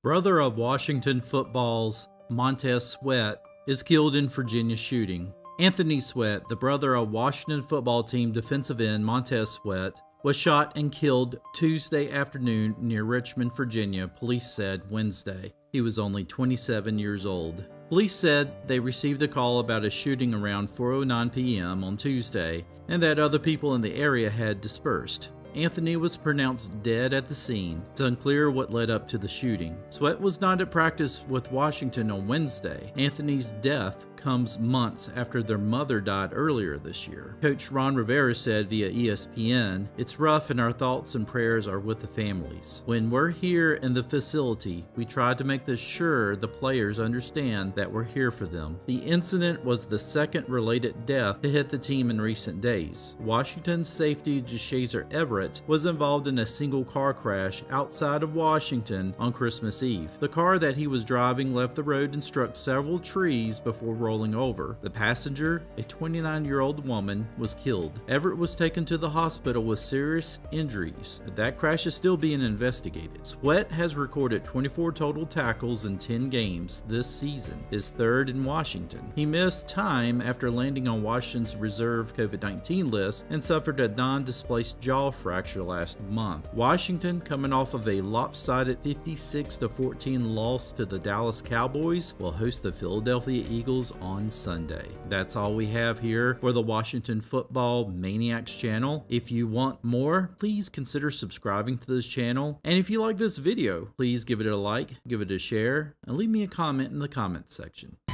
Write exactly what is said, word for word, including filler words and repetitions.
Brother of Washington football's Montez Sweat is killed in Virginia shooting. Anthony Sweat, the brother of Washington football team defensive end Montez Sweat, was shot and killed Tuesday afternoon near Richmond, Virginia, police said Wednesday. He was only twenty-seven years old. Police said they received a call about a shooting around four oh nine p m on Tuesday and that other people in the area had dispersed. Anthony was pronounced dead at the scene. It's unclear what led up to the shooting. Sweat was not at practice with Washington on Wednesday. Anthony's death comes months after their mother died earlier this year. Coach Ron Rivera said via E S P N, "It's rough and our thoughts and prayers are with the families. When we're here in the facility, we try to make this sure the players understand that we're here for them." The incident was the second related death to hit the team in recent days. Washington's safety Jashazer Everett was involved in a single car crash outside of Washington on Christmas Eve. The car that he was driving left the road and struck several trees before rolling over. The passenger, a twenty-nine-year-old woman, was killed. Everett was taken to the hospital with serious injuries, but that crash is still being investigated. Sweat has recorded twenty-four total tackles in ten games this season, his third in Washington. He missed time after landing on Washington's reserve COVID nineteen list and suffered a non-displaced jaw fracture last month. Washington, coming off of a lopsided fifty-six to fourteen loss to the Dallas Cowboys, will host the Philadelphia Eagles on Sunday. That's all we have here for the Washington Football Maniacs channel. If you want more, please consider subscribing to this channel. And if you like this video, please give it a like, give it a share, and leave me a comment in the comments section.